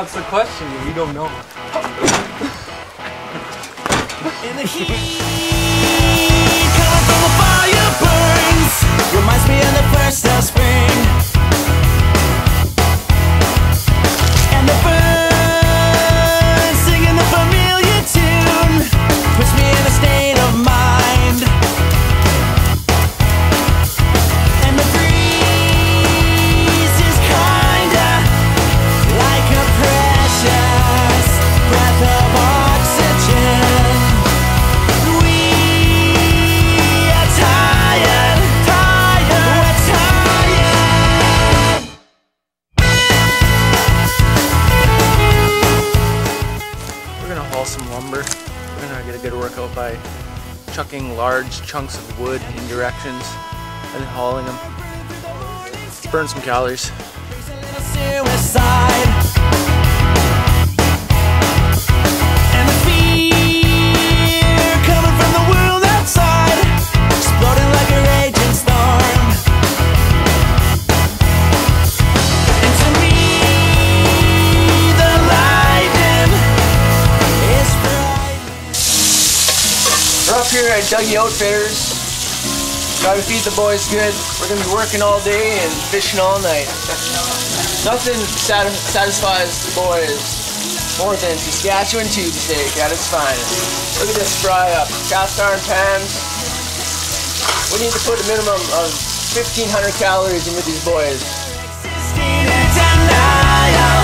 That's the question. You don't know. In the heat, coming from the fire burns, reminds me of the first of spring. And the birds singing the familiar tune puts me in a state of mind. And the breeze is kinda like a precious breath of oxygen. Some lumber. We're gonna get a good workout by chucking large chunks of wood in directions and then hauling them. Burn some calories. And the fear coming from the world outside, exploding like a raging storm. And to me, the lightning is frightening. We're up here at Dougie Outfitters. Gotta feed the boys good. We're gonna be working all day and fishing all night. Nothing satisfies the boys more than Saskatchewan tube steak at its finest. Look at this fry up. Cast iron pans. We need to put a minimum of 1,500 calories into these boys.